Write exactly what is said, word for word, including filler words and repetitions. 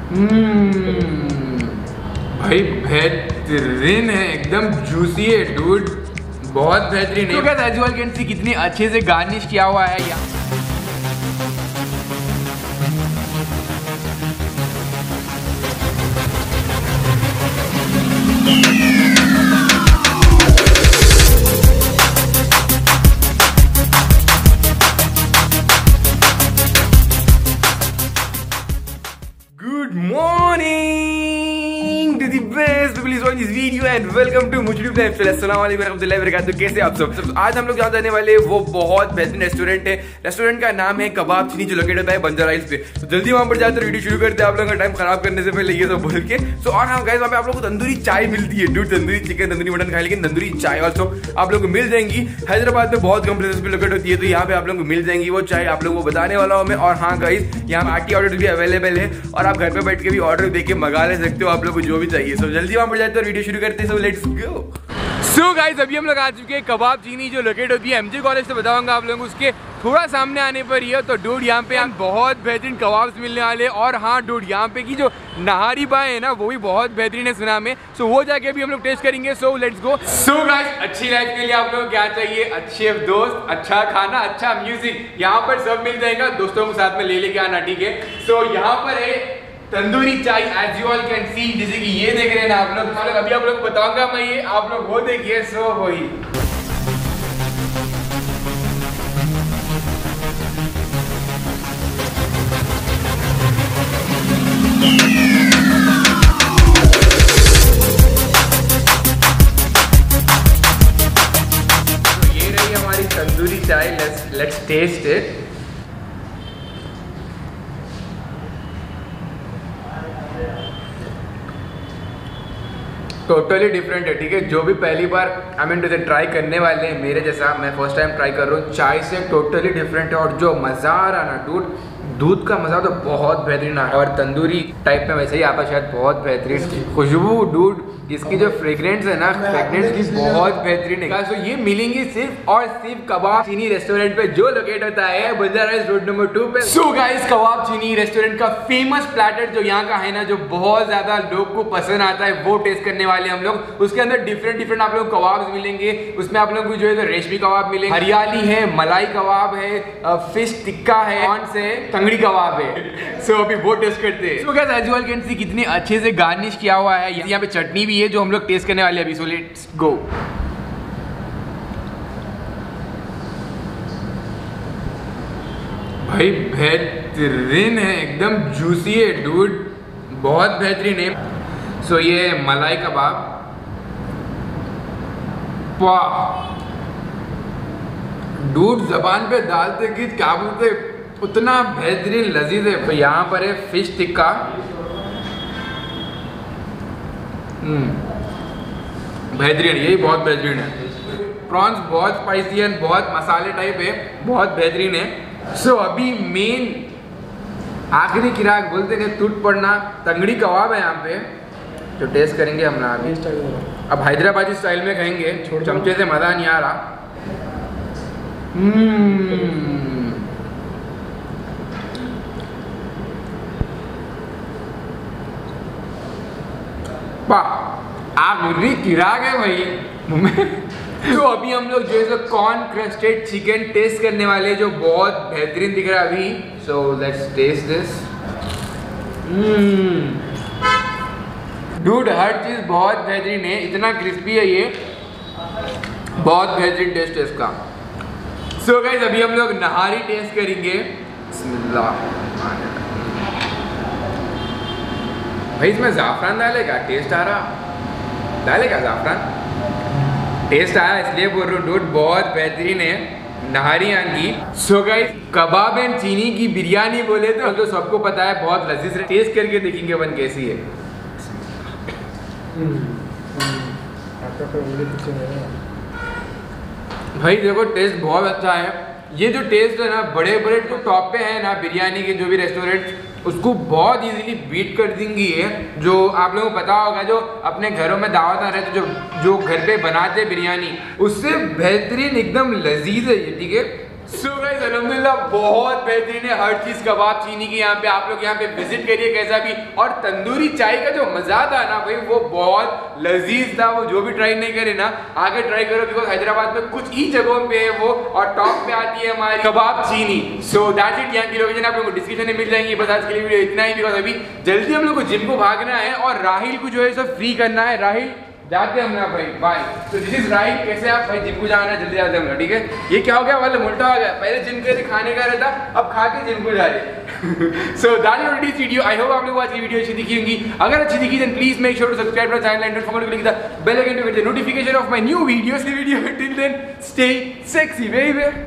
भाई बेहतरीन है, एकदम जूसी है डूड, बहुत बेहतरीन है। तो guys as you all can see कितनी अच्छे से गार्निश किया हुआ है यहाँ। Good morning to the best people is watching this video and welcome to मुझे लाइफस्टाइल। अस्सलाम वालेकुम रहमतुल्लाहि व बरकातुहू। कैसे आप सब? सब आज हम लोग जहाँ जाने वाले वो बहुत बेहतरीन रेस्टोरेंट है। रेस्टोरेंट का नाम है कबाब चीनी, जो लोकेट होता है बंजारा हिल्स पे। तो जल्दी वहाँ पर जाकर वीडियो शुरू करते हैं, आप लोगों का टाइम खराब करने से पहले ये सब बोल के। सो और हाँ गाइस, वहाँ पे आप लोगों को तंदूरी चाय मिलती है dude, tandoori chicken tandoori mutton खाए, लेकिन तंदूरी चाय ऑल्सो आप लोगों को मिल जाएंगी। हैदराबाद में बहुत कम प्लेसेस पे लोकेट होती है, तो यहाँ पे आप लोगों को मिल जाएंगी वो चाय, आप लोगों को बताने वाला हूँ मैं। और हाँ गाइस, यहाँ पार्टी ऑर्डर भी अवेलेबल है और आप घर पे बैठ के भी ऑर्डर देके मंगा ले सकते हो आप लोग को जो भी चाहिए। सो जल्दी वहां पर जाते हैं, वीडियो शुरू करते हैं। सो लेट्स गो। सो गाइस, अभी हम लोग आ चुके हैं कबाब चीनी, जो लोकेट होती है एमजे कॉलेज से बताऊंगा आप लोगों को, उसके थोड़ा सामने आने पर ही है। तो डूड यहाँ पे हम बहुत बेहतरीन कबाब्स मिलने वाले। और हाँ डूड, यहाँ पे की जो नहारी बाय है ना, वो भी बहुत बेहतरीन है सुना में। सो वो जाके भी हम लोग टेस्ट करेंगे। So let's go. So guys, अच्छी लाइफ के लिए आप लोग क्या चाहिए? अच्छे दोस्त, अच्छा खाना, अच्छा म्यूजिक, यहाँ पर सब मिल जाएगा। दोस्तों को साथ में ले लेके आना, ठीक है? सो यहाँ पर है तंदूरी चाय, as you all can see, जैसे कि ये देख रहे हैं ना आप लोग। मतलब अभी आप लोग बताऊंगा मैं, ये आप लोग वो देखिए। सो वही तो ये रही हमारी तंदूरी चाय। Let's let's test it. Totally different है, ठीक है? जो भी पहली बार आई मीन टू ट्राई करने वाले हैं मेरे जैसा, मैं फर्स्ट टाइम ट्राई कर रहा हूँ, चाय से टोटली डिफरेंट है। और जो मज़ा आ रहा ना डूड, दूध का मज़ा तो बहुत बेहतरीन आ रहा है। और तंदूरी टाइप में वैसे ही आता शायद, बहुत बेहतरीन खुशबू डूड, इसकी जो फ्रेग्रेंस है ना, फ्रेग्रेंस की बहुत बेहतरीन है। तो ये मिलेंगी सिर्फ और सिर्फ कबाब चीनी रेस्टोरेंट पे, जो लोकेट होता है Banjara Hills road number two पे। सो गाइस, कबाब चीनी रेस्टोरेंट का फेमस प्लेटर जो यहाँ का है ना, जो बहुत ज्यादा लोग को पसंद आता है, वो टेस्ट करने वाले हम लोग। उसके अंदर डिफरेंट डिफरेंट आप लोग कबाब मिलेंगे। उसमें आप लोग को जो है तो रेशमी कबाब मिलेंगे, हरियाली है, मलाई कबाब है, फिश टिक्का है, कौन से तंगड़ी कबाब है। सो अभी वो टेस्ट करते हैं। So guys as you all can see कितनी अच्छे से गार्निश किया हुआ है। यहाँ पे चटनी भी है जो हम लोग टेस्ट करने वाले अभी। So let's go. भाई बेहतरीन है, एकदम जूसी है डूड, बहुत बेहतरीन है। सो ये मलाई कबाब, वाह डूड, जबान पे डालते कि क्या बोलते, उतना बेहतरीन लजीज है। तो यहाँ पर है फिश टिक्का, बेहतरीन, यही बहुत बेहतरीन है। प्रॉन्स बहुत स्पाइसी है, बहुत मसाले टाइप है, बहुत बेहतरीन है। सो so, अभी मेन आखिरी किराक बोलते हैं टूट पड़ना, तंगड़ी कबाब है यहाँ पे, जो टेस्ट करेंगे हम ना अभी। अब हैदराबादी स्टाइल में खाएंगे, चमचे से मज़ा नहीं आ रहा। वाह, आखिरी किराक है भाई। तो अभी हम लोग जो है कॉर्न क्रस्टेड चिकन टेस्ट करने वाले, जो बहुत बेहतरीन दिख रहा है अभी। So let's test this. Dude, हर चीज़ बहुत बेहतरीन है, इतना क्रिस्पी है ये, बहुत बेहतरीन टेस्ट है इसका। सो गाइस, अभी हम लोग नहारी टेस्ट करेंगे। बिस्मिल्लाह। भाई इसमें ज़ाफ़रान डालेगा? टेस्ट आ रहा, डालेगा ज़ाफ़रान? टेस्ट आया इसलिए बोल रहा हूँ डूड, बहुत बेहतरीन है नहारी यहाँ की। सो गाइस, कबाब एंड चीनी की बिरयानी बोले तो तो सबको पता है बहुत लजीज है। टेस्ट करके देखेंगे वन कैसी है। भाई देखो, टेस्ट बहुत अच्छा है। ये जो टेस्ट है ना, बड़े बड़े जो टॉप पे है ना बिरयानी के, जो भी रेस्टोरेंट, उसको बहुत इजीली बीट कर देंगी है। जो आप लोगों को पता होगा, जो अपने घरों में दावत आ रहे थे, जो जो घर पे बनाते बिरयानी, उससे बेहतरीन एकदम लजीज है ये, ठीक है? सो गाइस अल्हम्दुलिल्लाह बहुत बेहतरीन है हर चीज कबाब चीनी की। यहाँ पे आप लोग यहाँ पे विजिट करिए कैसा भी। और तंदूरी चाय का जो मजा था ना भाई वो बहुत लजीज था। वो जो भी ट्राई नहीं करे ना आगे ट्राई करो, बिकॉज हैदराबाद में कुछ ही जगहों पे है वो, और टॉप पे आती है हमारी कबाब चीनी। So that's it. यहाँ की लोकेशन आप लोगों को डिस्क्रिप्शन में मिल जाएंगी। बस आज के लिए वीडियो इतना ही, बिकॉज अभी जल्दी हम लोग को जिम को भागना है और राहिल को जो है सब फ्री करना है। राहिल जाते हम ना भाई, बाय। तो दिस इज राइट। कैसे आप भाई जिम को जाना है, जल्दी जाते हम, ठीक है। ये क्या हो गया, वाला उल्टा हो गया। पहले जिम के खाने का रहता, अब खा के जिम को जा रहे। So that is already video. I hope आप लोगों को आज की वीडियो अच्छी दिखी होंगी। अगर अच्छी दिखी then please make sure to subscribe to channel and don't forget to click the bell icon to get the notification of my new videos. Video till then stay sexy baby.